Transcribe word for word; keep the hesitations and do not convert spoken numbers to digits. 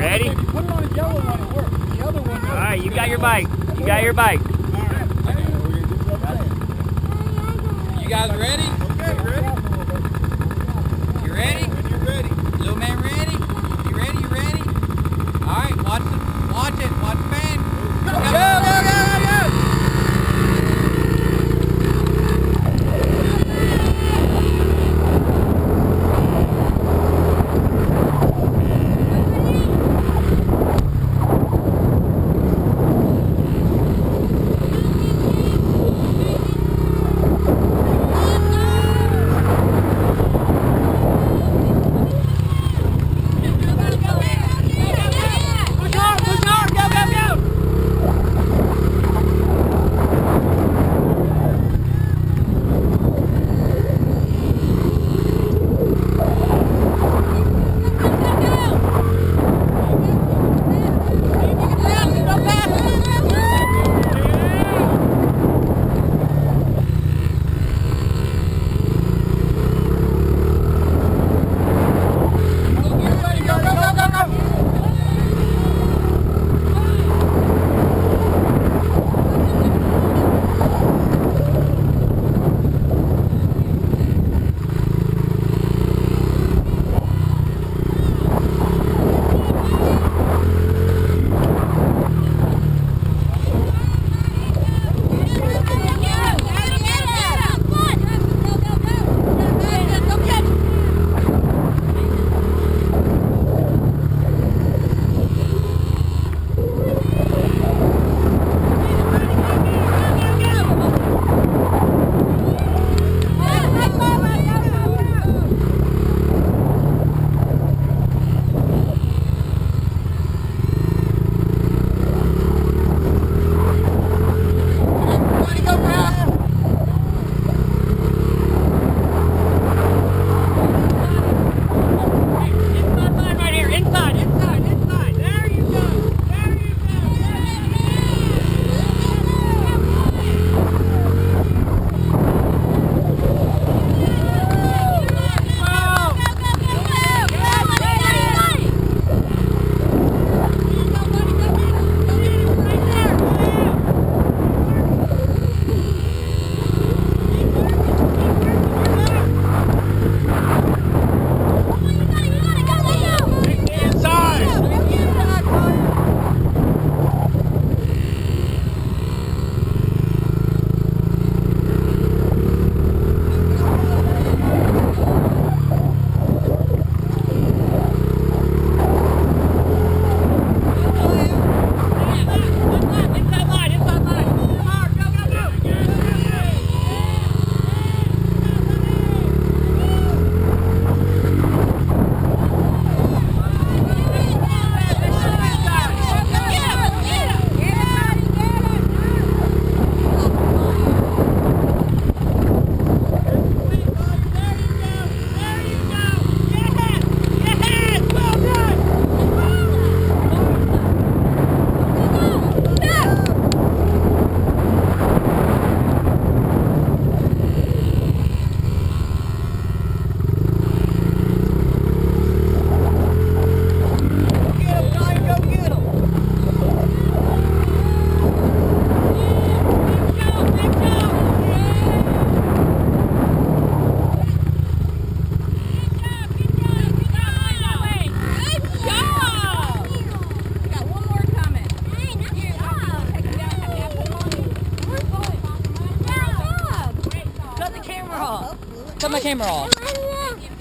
Ready? Put it on the yellow one, it works. The other one. All right, you got your bike. You got your bike. You guys ready? Okay, ready? You ready? You're ready. Little man ready? You ready? You ready? All right, watch it. Watch it. Watch the fan. Go, go, go, go, go! Cut my camera off.